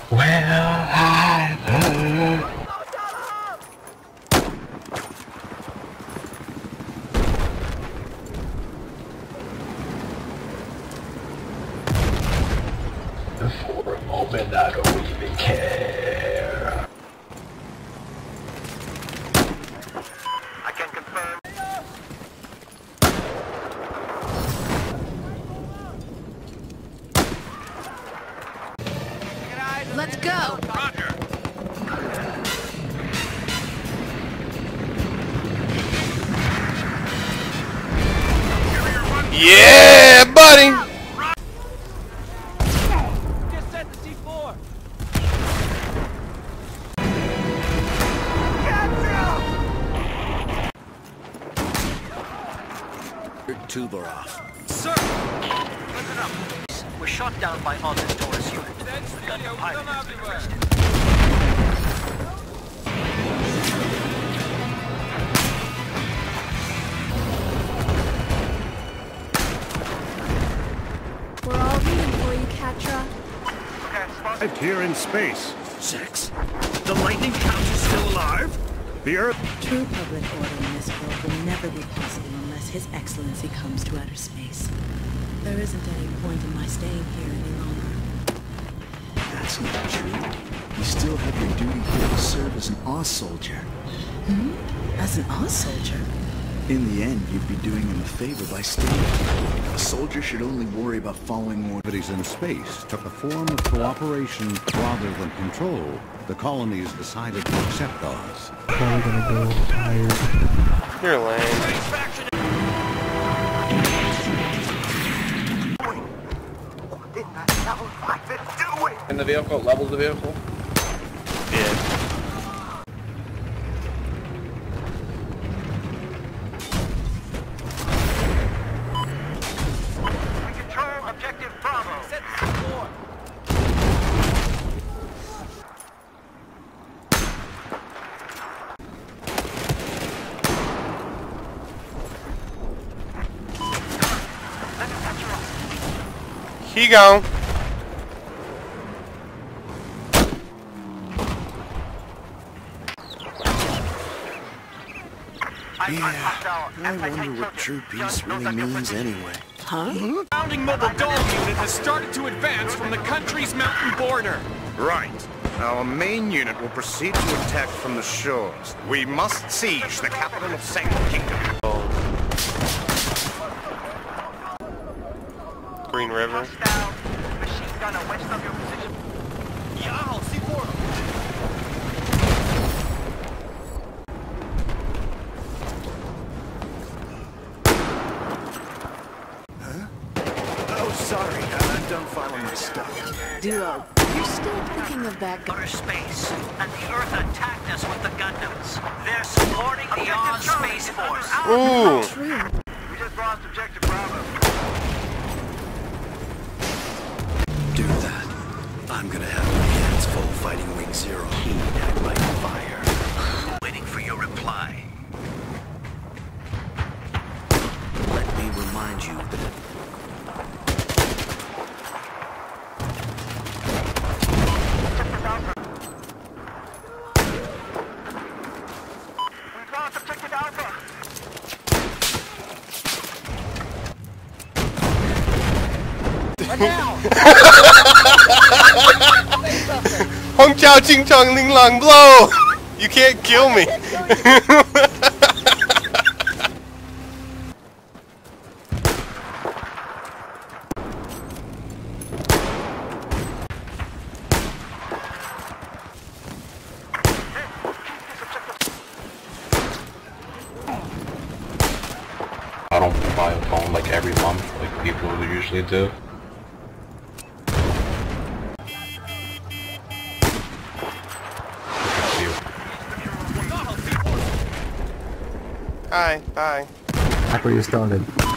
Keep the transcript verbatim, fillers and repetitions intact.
Well, I've heard. For a moment, I don't even care. I can confirm. Let's go! Roger! Yeah, buddy! Just set the C four! Tuber off. Sir! Listen up. We're shot down by Oz's Taurus unit. The gun pilot has been arrested. We're all rooting for you, Catra. Right here in space. Six. The lightning count is still alive? The Earth. True public order in this world will never be possible unless His Excellency comes to outer space. There isn't any point in my staying here any longer. That's not true. You still have your duty here to serve as an Oz soldier. Hmm? As an Oz soldier? In the end, you'd be doing him a favor by staying. A soldier should only worry about following orders. Activities in space took a form of cooperation rather than control. The colonies decided to accept Oz. Probably gonna go tired. You're lame. In the vehicle, level the vehicle. Yeah. Control objective Bravo. Set the C four. He gone. Yeah, I wonder what true peace really means anyway. Huh? Founding mobile dome unit has started to advance from the country's mountain border. Right. Our main unit will proceed to attack from the shores. We must siege the capital of Some Kingdom. Green River. Down. Machine gunner west of your position. Yeah, C four. Oh, sorry. I'm done following this stuff. Duo, you're still thinking of that guy. Outer space, and the Earth attacked us with the Gundams. They're supporting the Oz Space Force. Ooh. True. We just lost objective Bravo. Do that. I'm gonna have my hands full fighting Wing Zero E at my fire. Waiting for your reply. Let me remind you that it We've lost objective Alpha. Hong Chao Ching Chong Ling Lang Blow! You can't kill me! I don't buy a phone like every month like people usually do. Hi, bye. Back where you started.